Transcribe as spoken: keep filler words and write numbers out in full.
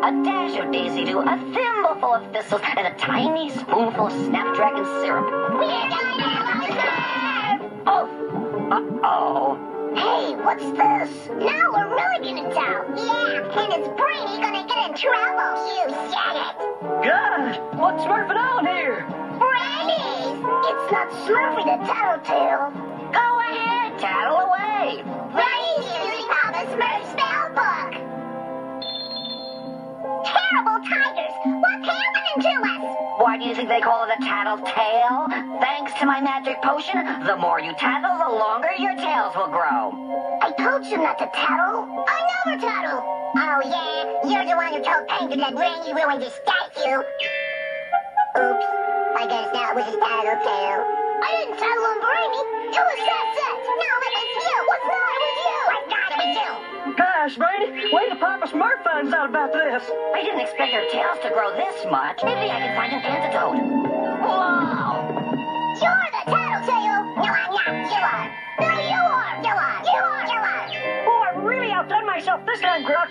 a dash of Daisy Dew, a thimbleful of thistles, and a tiny spoonful of Snapdragon syrup. We're gonna have a serve! Oh, uh-oh. Hey, what's this? Now we're really gonna tell. Yeah, and it's Brainy gonna get in trouble. You said it. God, what's smurfing on here? Brainy! It's not Smurfy the Tattletale. Go ahead, tattle away. Brady's using Papa Smurf's spell book. Terrible tigers! What's happening to us? Why do you think they call it a tattletale? Thanks to my magic potion, the more you tattle, the longer your tails will grow. I told you not to tattle. I never tattle. Oh, yeah? You're the one who told Painter that Brainy ruined his statue. Oops. I guess that was his tattletale. I didn't tattle on Brainy. Who was that set? No, it was you. What's wrong with you? I got it was you. Gosh, Brainy, wait till Papa Smurf finds out about this. I didn't expect their tails to grow this much. Maybe I can find an antidote. Whoa! You're the tattletale. No, I'm not. You are. No, you are. You are. You are. You are. Oh, I really outdone myself this time, Grux.